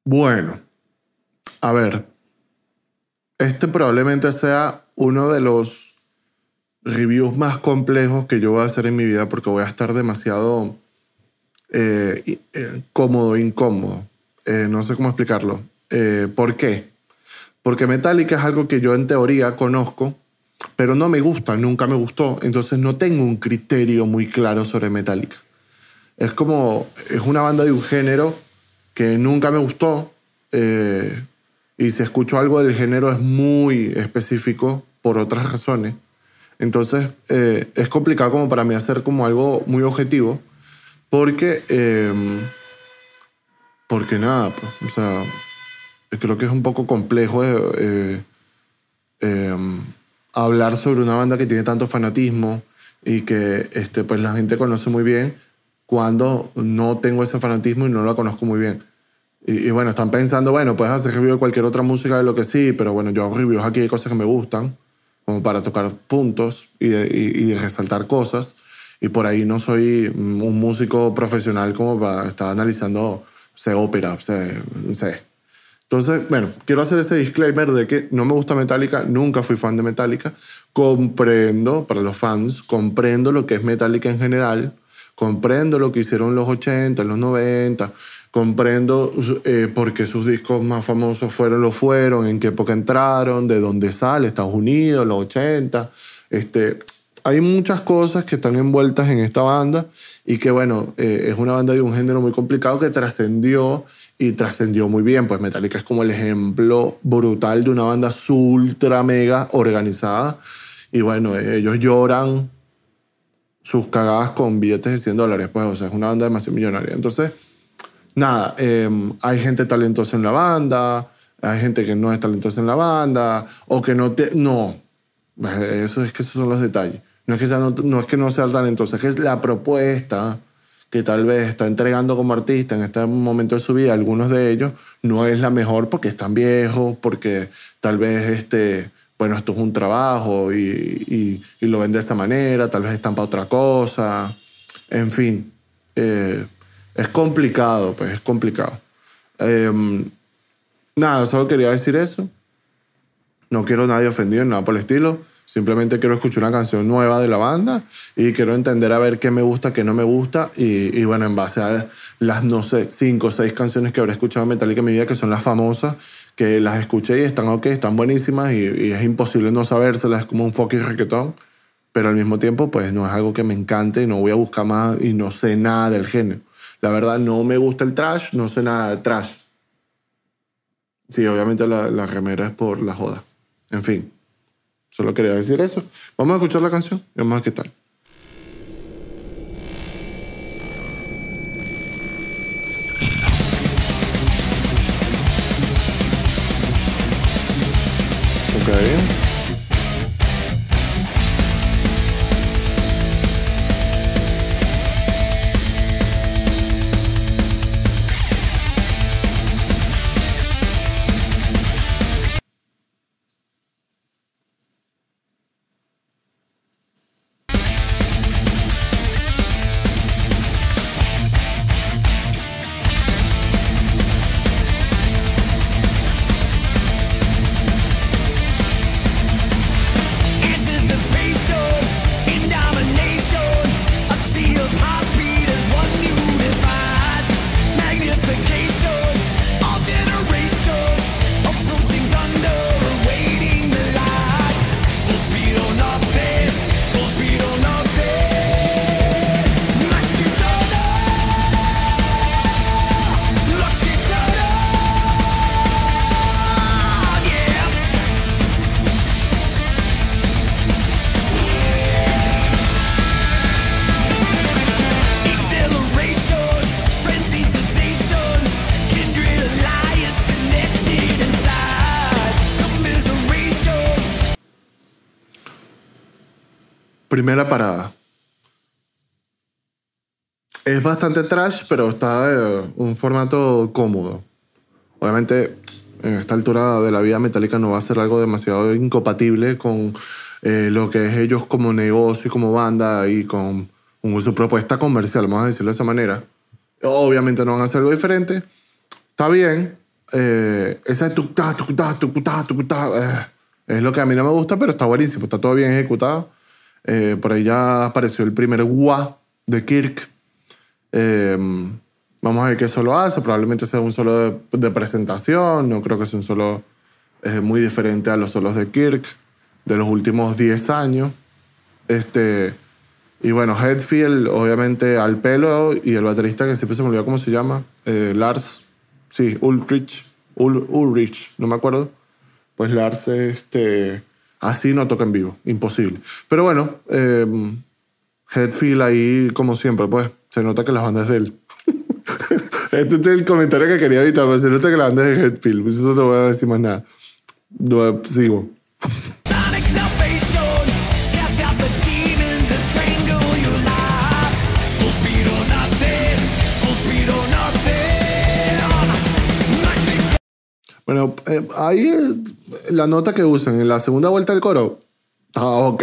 Bueno, a ver, este probablemente sea uno de los reviews más complejos que yo voy a hacer en mi vida porque voy a estar demasiado cómodo e incómodo. No sé cómo explicarlo. ¿Por qué? Porque Metallica es algo que yo en teoría conozco, pero no me gusta, nunca me gustó. Entonces no tengo un criterio muy claro sobre Metallica. Es una banda de un género que nunca me gustó. Y si escucho algo del género es muy específico por otras razones. Entonces es complicado como para mí hacer como algo muy objetivo porque nada, pues, o sea, creo que es un poco complejo hablar sobre una banda que tiene tanto fanatismo y que pues la gente conoce muy bien cuando no tengo ese fanatismo y no la conozco muy bien. Y bueno, están pensando, bueno, puedes hacer review de cualquier otra música de lo que sí, pero bueno, yo hago reviews aquí de cosas que me gustan, como para tocar puntos y resaltar cosas. Y por ahí no soy un músico profesional como para estar analizando, ópera, no sé. Entonces, bueno, quiero hacer ese disclaimer de que no me gusta Metallica, nunca fui fan de Metallica. Comprendo, para los fans, comprendo lo que es Metallica en general, comprendo lo que hicieron en los 80, en los 90, comprendo por qué sus discos más famosos fueron, en qué época entraron, de dónde sale, Estados Unidos, los 80. Hay muchas cosas que están envueltas en esta banda y que, bueno, es una banda de un género muy complicado que trascendió y trascendió muy bien. Pues Metallica es como el ejemplo brutal de una banda ultra mega organizada. Y bueno, ellos lloran sus cagadas con billetes de $100, pues, o sea, es una banda demasiado millonaria. Entonces, nada, hay gente talentosa en la banda, hay gente que no es talentosa en la banda, o que no no, esos son los detalles. No es que no sea talentosa, es que es la propuesta que tal vez está entregando como artista en este momento de su vida, algunos de ellos, no es la mejor porque están viejos, porque tal vez bueno, esto es un trabajo y lo ven de esa manera, tal vez están para otra cosa, en fin. Es complicado, pues, es complicado. Nada, solo quería decir eso. No quiero a nadie ofendido, nada por el estilo. Simplemente quiero escuchar una canción nueva de la banda y quiero entender a ver qué me gusta, qué no me gusta. Y bueno, en base a las, no sé, 5 o 6 canciones que habré escuchado en Metallica en mi vida, que son las famosas, que las escuché y están ok, están buenísimas y es imposible no sabérselas, es como un fucking reggaetón. Pero al mismo tiempo, pues no es algo que me encante y no voy a buscar más y no sé nada del género. La verdad, no me gusta el thrash, no sé nada de thrash. Sí, obviamente la remera es por la joda. En fin, solo quería decir eso. Vamos a escuchar la canción y vamos a ver qué tal. Ok. Primera parada. Es bastante trash, pero está en un formato cómodo. Obviamente, en esta altura de la vida, Metallica no va a ser algo demasiado incompatible con lo que es ellos como negocio y como banda y con su propuesta comercial, vamos a decirlo de esa manera. Obviamente no van a hacer algo diferente. Está bien, esa tuctá, tuctá, tuctá, tuctá, es lo que a mí no me gusta, pero está buenísimo, está todo bien ejecutado. Por ahí ya apareció el primer wah de Kirk. Vamos a ver qué solo hace. Probablemente sea un solo de presentación. No creo que sea un solo muy diferente a los solos de Kirk de los últimos 10 años. Y bueno, Hetfield, obviamente, al pelo. Y el baterista, que siempre se me olvidó cómo se llama. Lars. Sí, Ulrich. Ulrich, no me acuerdo. Pues Lars, así no toca en vivo. Imposible. Pero bueno, Hetfield ahí, como siempre, pues, se nota que las bandas es de él. Este es el comentario que quería evitar, pero se nota que la banda es de Hetfield. Eso no voy a decir más nada. Sigo. Bueno, ahí la nota que usan en la segunda vuelta del coro está ok.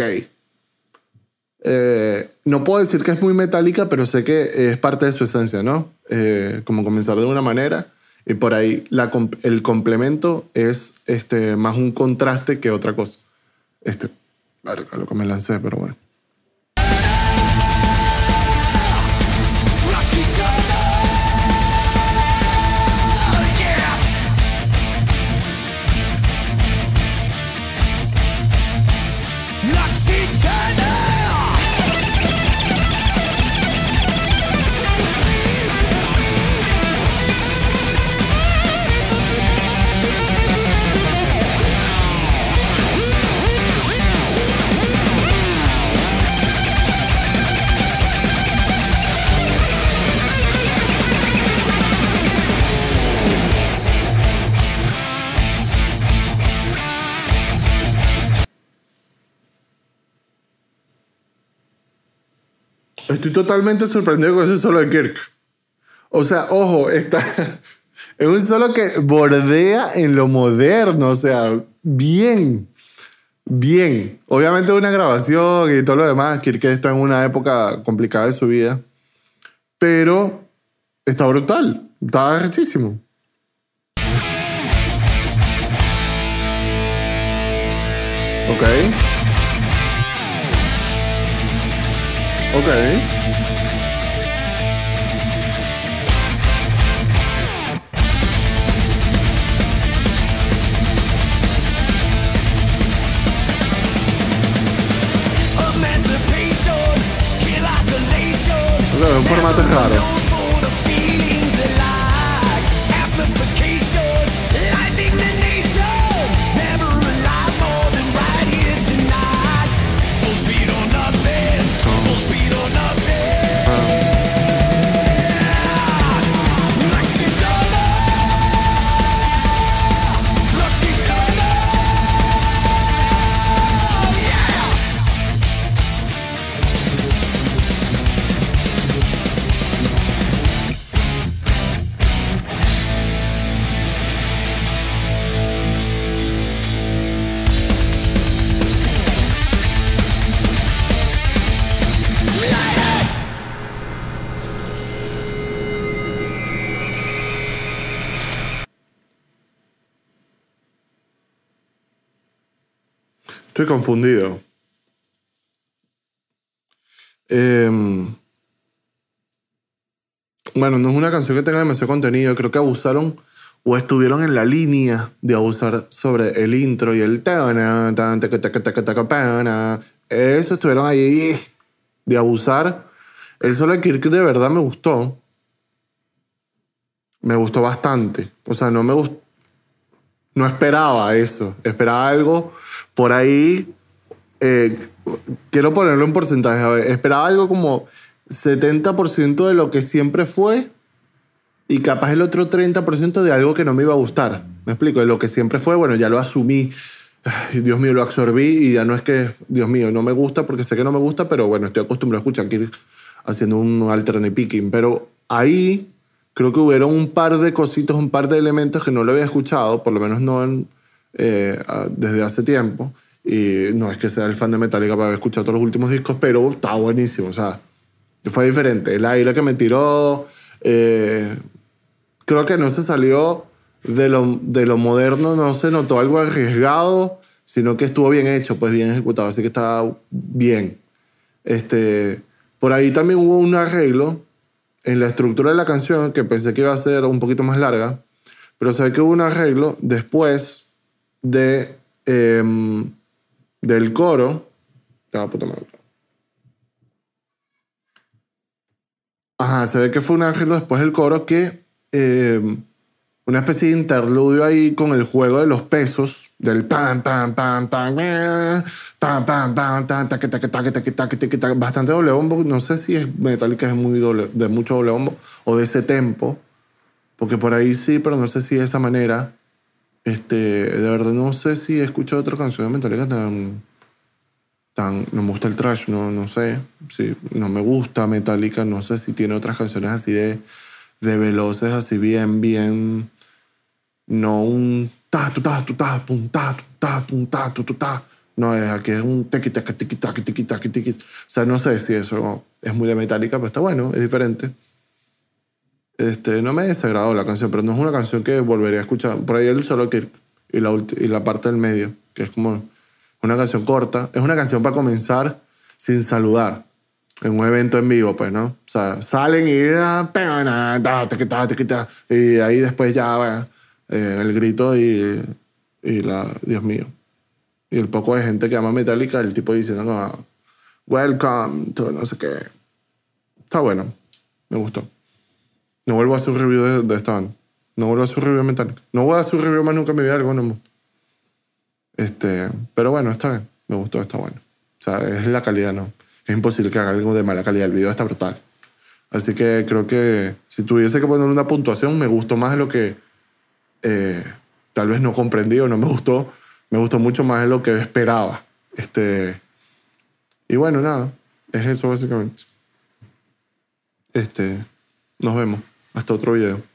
No puedo decir que es muy metálica, pero sé que es parte de su esencia, ¿no? Como comenzar de una manera y por ahí el complemento es más un contraste que otra cosa. A lo que me lancé, pero bueno. Estoy totalmente sorprendido con ese solo de Kirk. O sea, ojo, es un solo que bordea en lo moderno. O sea, bien. Bien. Obviamente una grabación y todo lo demás. Kirk está en una época complicada de su vida. Pero está brutal. Está rechísimo. Ok. Ok. Es un formato raro. Estoy confundido. Bueno, no es una canción que tenga demasiado contenido. Creo que abusaron o estuvieron en la línea de abusar sobre el intro y el... Eso estuvieron ahí de abusar. El solo de Kirk de verdad me gustó. Me gustó bastante. O sea, no esperaba eso. Esperaba algo por ahí. Quiero ponerlo en porcentaje. A ver, esperaba algo como 70% de lo que siempre fue y capaz el otro 30% de algo que no me iba a gustar. ¿Me explico? De lo que siempre fue, bueno, ya lo asumí. Ay, Dios mío, lo absorbí y ya no es que, Dios mío, no me gusta porque sé que no me gusta, pero bueno, estoy acostumbrado a escuchar Kirk haciendo un alternate picking. Pero ahí creo que hubieron un par de cositos, un par de elementos que no lo había escuchado, por lo menos no desde hace tiempo. Y no es que sea el fan de Metallica para haber escuchado todos los últimos discos, pero está buenísimo. O sea, fue diferente. El aire que me tiró, creo que no se salió de lo moderno no se notó algo arriesgado, sino que estuvo bien hecho, pues bien ejecutado, así que está bien. Por ahí también hubo un arreglo en la estructura de la canción que pensé que iba a ser un poquito más larga, pero se ve que hubo un arreglo después de, del coro. Ah, puta madre. Ajá, se ve que fue un arreglo después del coro que una especie de interludio ahí con el juego de los pesos, del pam, pam, pam, pam, pam, pam, pam, pam, taque, taque, taque, taque, taque, taque, taque, bastante doble bombo. No sé si es Metallica, es muy doble, de mucho doble bombo o de ese tempo, porque por ahí sí, pero no sé si de esa manera. De verdad no sé si he escuchado otra canción de Metallica no me gusta el thrash, no sé. Sí, no me gusta Metallica, no sé si tiene otras canciones así de veloces, así bien. No un ta, tu, ta, tu, ta, pum, ta, tu, ta, pum, ta, tu, ta. No, aquí es un tequi, tequi, tequi, tequi, tequi, tequi, tequi. O sea, no sé si eso es muy de Metallica, pero está bueno, es diferente. No me desagradó la canción, pero no es una canción que volvería a escuchar. Por ahí el solo Kirk y la parte del medio, que es como una canción corta. Es una canción para comenzar sin saludar en un evento en vivo, pues, ¿no? O sea, salen y y ahí después ya, bueno, el grito Dios mío. Y el poco de gente que ama Metallica, el tipo diciendo, no, welcome, todo no sé qué. Está bueno, me gustó. No vuelvo a hacer un review de esta banda. No vuelvo a hacer un review de Metallica. No voy a hacer un review más nunca en mi vida, algo no me gusta. Pero bueno, está bien. Me gustó, está bueno. O sea, es la calidad, ¿no? Es imposible que haga algo de mala calidad. El video está brutal. Así que creo que si tuviese que poner una puntuación, me gustó más de lo que tal vez no comprendí o no me gustó. Me gustó mucho más de lo que esperaba. Y bueno, nada. Es eso básicamente. Nos vemos. Hasta otro video.